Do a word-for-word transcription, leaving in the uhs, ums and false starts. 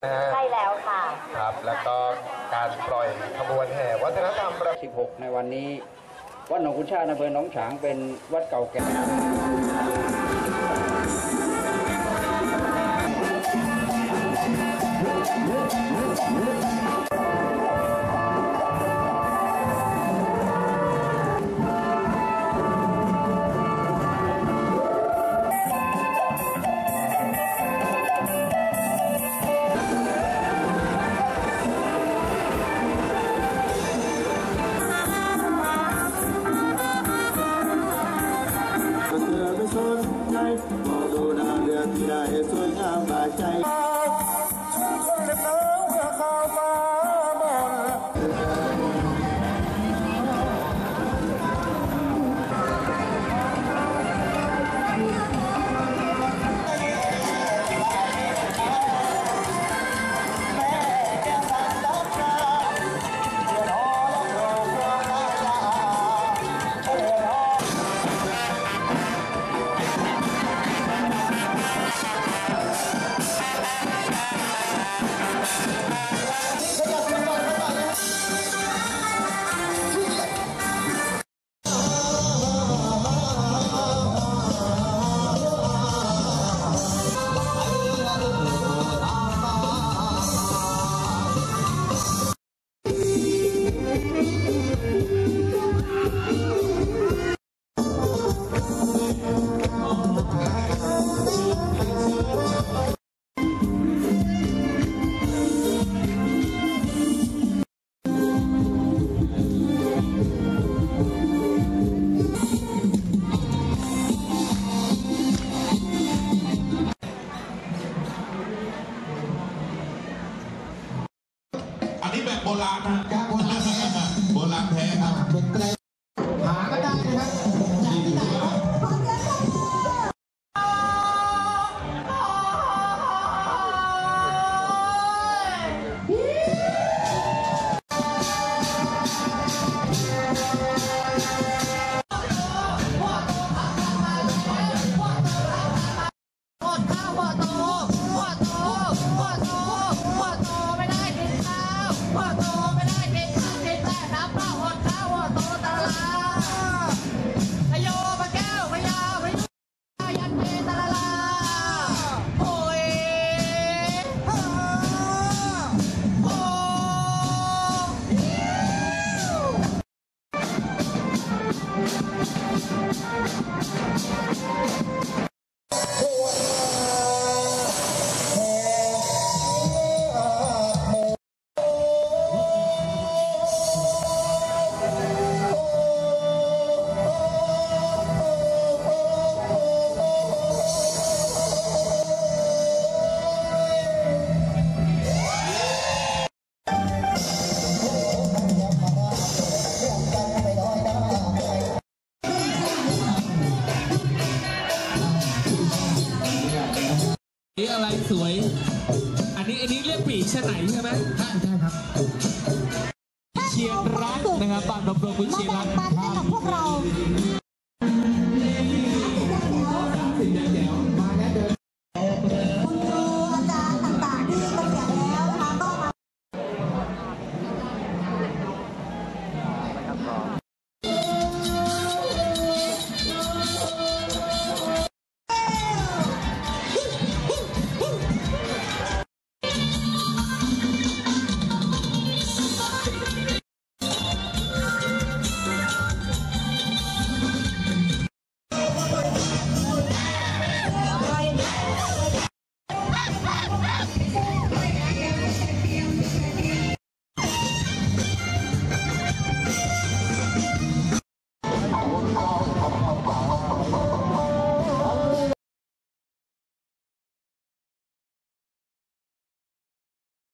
ใช่แล้วค่ะครับแล้วก็การปล่อยขบวนแห่วัฒนธรรมประสิบหกในวันนี้วัดหนองขุนชาติอำเภอหนองฉางเป็นวัดเก่าแก่โบราณนะครับโบราณโบราณแท้ครับหาก็ได้นะครับนี่อะไรสวยอันนี้อันนี้เรียกปีกชะไหนใช่ไหมใช่ใช่ครับเชียงรักนะครับบางดมดมคุณเชียงรักมาเต้นกับพวกเรา